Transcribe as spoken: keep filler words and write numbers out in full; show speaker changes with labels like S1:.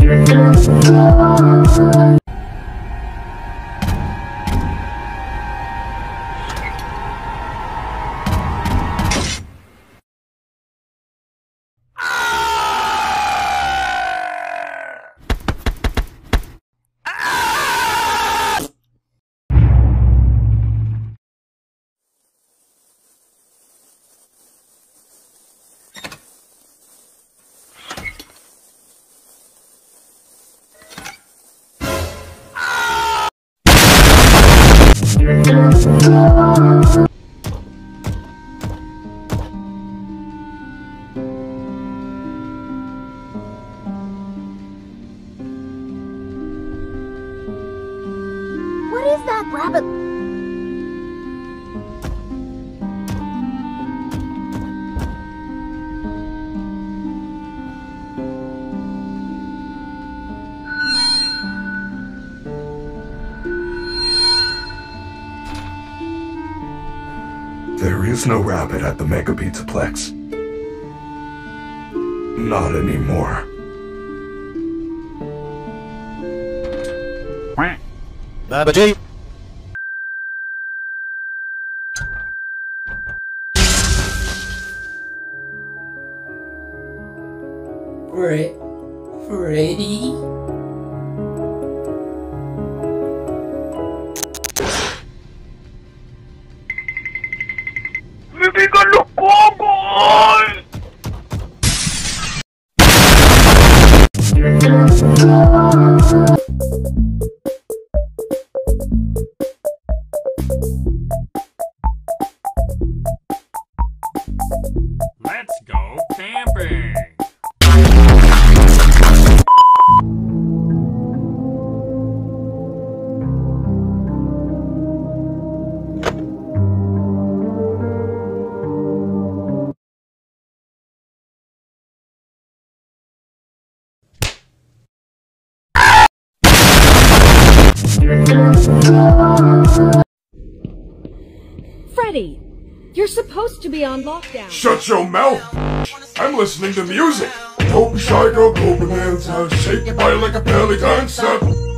S1: What is that rabbit?
S2: There is no rabbit at the Mega Pizzaplex. Not anymore.
S3: Babaji!
S4: Fre Freddy?
S2: Bibigyan mo ko, boy!
S5: Let's go camping!
S6: Freddy, you're supposed to be on lockdown.
S2: Shut your mouth! I'm listening to music! Don't be shy, girl, go bonanza. Shake your body like a belly dancer.